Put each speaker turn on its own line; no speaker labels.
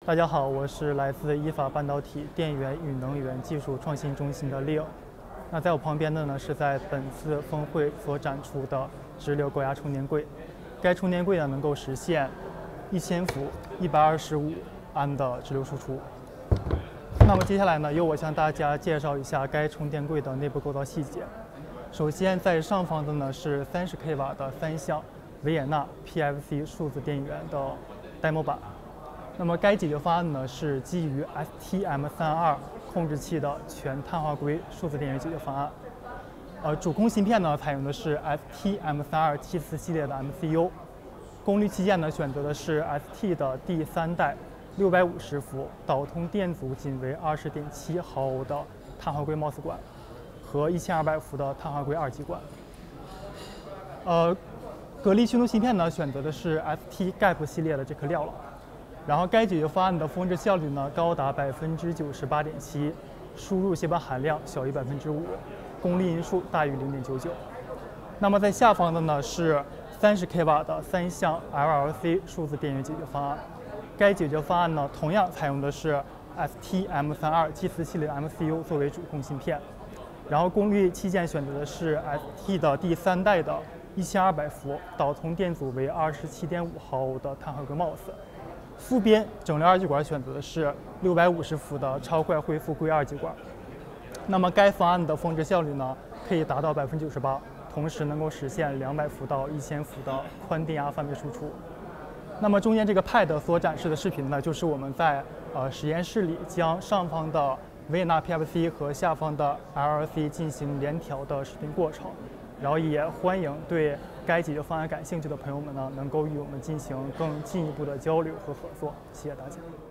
大家好，我是来自依法半导体电源与能源技术创新中心的 Leo。那在我旁边的呢，是在本次峰会所展出的直流高压充电柜。该充电柜呢能够实现1000伏、125安的直流输出。那么接下来呢，由我向大家介绍一下该充电柜的内部构造细节。首先，在上方的呢是30 kW 的3相维也纳 PFC 数字电源的 demo 版。那么该解决方案呢是基于 STM32控制器的全碳化硅数字电源解决方案。主控芯片呢采用的是 STM32 T4系列的 MCU， 功率器件呢选择的是 ST 的第3代650伏导通电阻仅为20.7毫欧的碳化硅 MOS 管和1200伏的碳化硅2极管。格力驱动芯片呢选择的是 ST GAP 系列的这颗料了。然后该解决方案的峰值效率呢高达98.7%，输入协板含量小于5%，功率因数大于0.99。那么在下方的呢是30 kW 的3相 LLC 数字电源解决方案。该解决方案呢同样采用的是 STM32 T4系列的 MCU 作为主控芯片，然后功率器件选择的是 ST 的第3代的1200伏导通电阻为27.5毫欧的碳化硅 MOS。副边整流2极管选择的是650伏的超快恢复硅2极管。那么该方案的峰值效率呢可以达到98%，同时能够实现200伏到1000伏的宽电压范围输出。那么中间这个 PAD 所展示的视频呢，就是我们在实验室里将上方的维也纳 PFC 和下方的 LLC 进行联调的视频过程。然后也欢迎对该解决方案感兴趣的朋友们呢，能够与我们进行更进一步的交流和合作。谢谢大家。